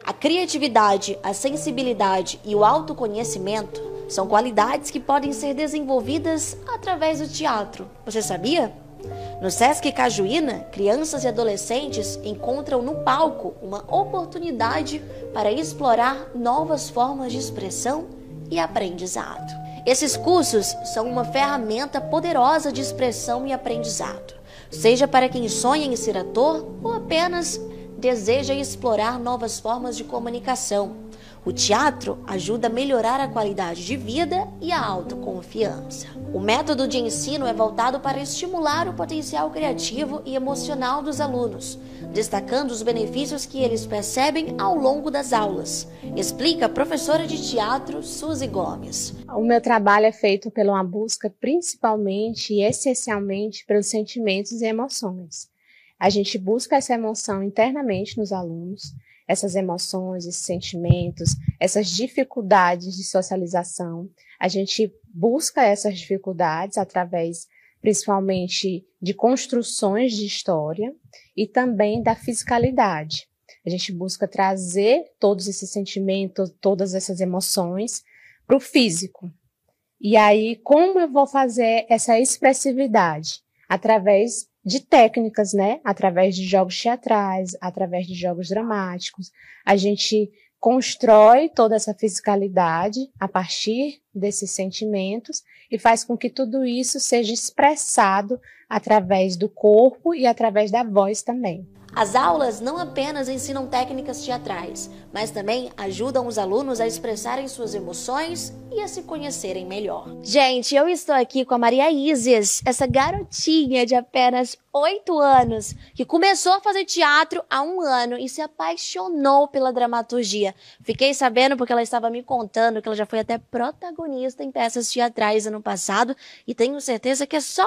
A criatividade, a sensibilidade e o autoconhecimento são qualidades que podem ser desenvolvidas através do teatro. Você sabia? No Sesc Cajuína, crianças e adolescentes encontram no palco uma oportunidade para explorar novas formas de expressão e aprendizado. Esses cursos são uma ferramenta poderosa de expressão e aprendizado, seja para quem sonha em ser ator ou apenas deseja explorar novas formas de comunicação. O teatro ajuda a melhorar a qualidade de vida e a autoconfiança. O método de ensino é voltado para estimular o potencial criativo e emocional dos alunos, destacando os benefícios que eles percebem ao longo das aulas, explica a professora de teatro Suzy Gomes. O meu trabalho é feito pela uma busca principalmente e essencialmente pelos sentimentos e emoções. A gente busca essa emoção internamente nos alunos, essas emoções, esses sentimentos, essas dificuldades de socialização. A gente busca essas dificuldades através, principalmente, de construções de história e também da fisicalidade. A gente busca trazer todos esses sentimentos, todas essas emoções para o físico. E aí, como eu vou fazer essa expressividade? Através de técnicas, né? Através de jogos teatrais, através de jogos dramáticos. A gente constrói toda essa fisicalidade a partir desses sentimentos e faz com que tudo isso seja expressado através do corpo e através da voz também. As aulas não apenas ensinam técnicas teatrais, mas também ajudam os alunos a expressarem suas emoções e a se conhecerem melhor. Gente, eu estou aqui com a Maria Isis, essa garotinha de apenas 8 anos, que começou a fazer teatro há 1 ano e se apaixonou pela dramaturgia. Fiquei sabendo porque ela estava me contando que ela já foi até protagonista em peças teatrais ano passado e tenho certeza que é só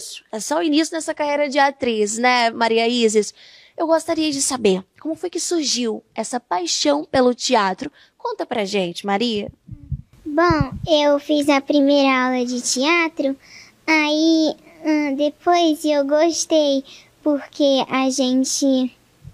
o início dessa carreira de atriz, né, Maria Isis? Eu gostaria de saber como foi que surgiu essa paixão pelo teatro. Conta pra gente, Maria. Bom, eu fiz a primeira aula de teatro, aí depois eu gostei, porque a gente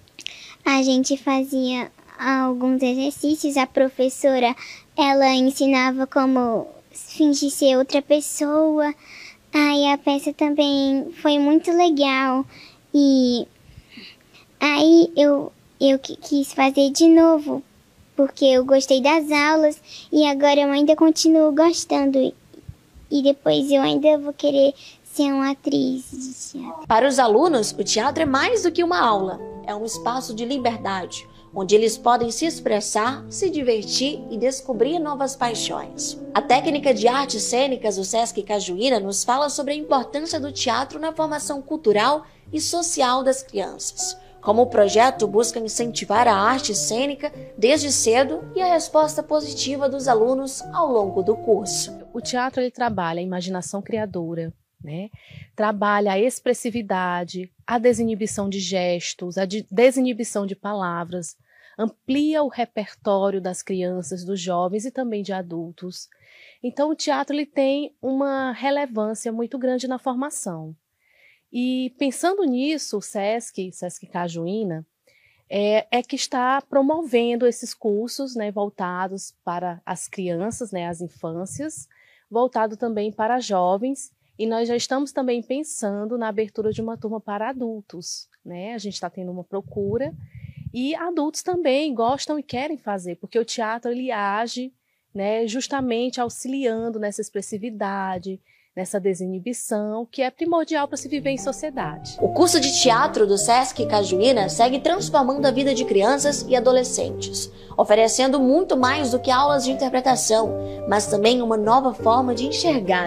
fazia alguns exercícios, a professora, ela ensinava como fingir ser outra pessoa, aí a peça também foi muito legal, e aí eu quis fazer de novo, porque eu gostei das aulas e agora eu ainda continuo gostando. E depois eu ainda vou querer ser uma atriz de teatro. Para os alunos, o teatro é mais do que uma aula. É um espaço de liberdade, onde eles podem se expressar, se divertir e descobrir novas paixões. A técnica de artes cênicas do Sesc Cajuína nos fala sobre a importância do teatro na formação cultural e social das crianças. Como o projeto busca incentivar a arte cênica desde cedo e a resposta positiva dos alunos ao longo do curso. O teatro ele trabalha a imaginação criadora, né? Trabalha a expressividade, a desinibição de gestos, a desinibição de palavras, amplia o repertório das crianças, dos jovens e também de adultos. Então o teatro ele tem uma relevância muito grande na formação. E pensando nisso, o Sesc Cajuína, é que está promovendo esses cursos, né, voltados para as crianças, né, as infâncias, voltado também para jovens, e nós já estamos também pensando na abertura de uma turma para adultos, né? A gente está tendo uma procura, e adultos também gostam e querem fazer, porque o teatro ele age, né, justamente auxiliando nessa expressividade, nessa desinibição, que é primordial para se viver em sociedade. O curso de teatro do Sesc Cajuína segue transformando a vida de crianças e adolescentes, oferecendo muito mais do que aulas de interpretação, mas também uma nova forma de enxergar